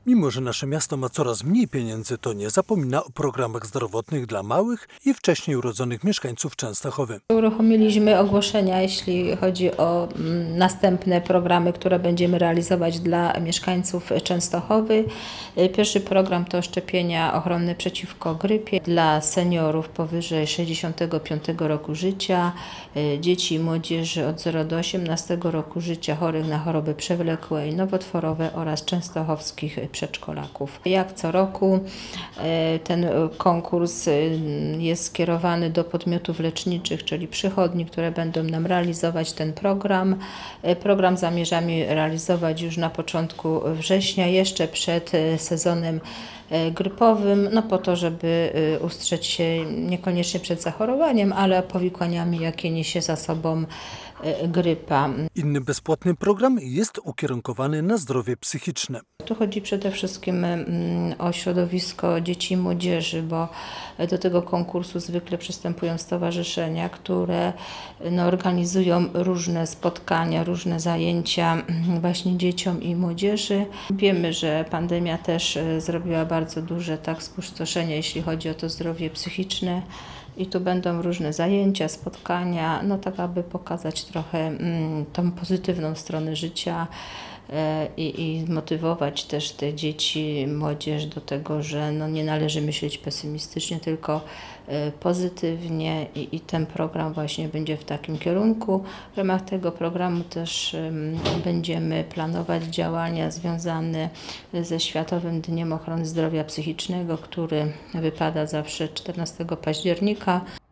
Mimo że nasze miasto ma coraz mniej pieniędzy, to nie zapomina o programach zdrowotnych dla małych i wcześniej urodzonych mieszkańców Częstochowy. Uruchomiliśmy ogłoszenia, jeśli chodzi o następne programy, które będziemy realizować dla mieszkańców Częstochowy. Pierwszy program to szczepienia ochronne przeciwko grypie dla seniorów powyżej 65 roku życia, dzieci i młodzieży od 0 do 18 roku życia chorych na choroby przewlekłe i nowotworowe oraz częstochowskich przedszkolaków. Jak co roku ten konkurs jest skierowany do podmiotów leczniczych, czyli przychodni, które będą nam realizować ten program. Program zamierzamy realizować już na początku września, jeszcze przed sezonem grypowym, po to, żeby ustrzec się niekoniecznie przed zachorowaniem, ale powikłaniami, jakie niesie za sobą grypa. Inny bezpłatny program jest ukierunkowany na zdrowie psychiczne. Tu chodzi przede wszystkim o środowisko dzieci i młodzieży, bo do tego konkursu zwykle przystępują stowarzyszenia, które organizują różne spotkania, różne zajęcia właśnie dzieciom i młodzieży. Wiemy, że pandemia też zrobiła bardzo duże spustoszenie, jeśli chodzi o to zdrowie psychiczne. I tu będą różne zajęcia, spotkania, tak aby pokazać trochę tą pozytywną stronę życia i zmotywować też te dzieci, młodzież do tego, że nie należy myśleć pesymistycznie, tylko pozytywnie i ten program właśnie będzie w takim kierunku. W ramach tego programu też będziemy planować działania związane ze Światowym Dniem Ochrony Zdrowia Psychicznego, który wypada zawsze 14 października.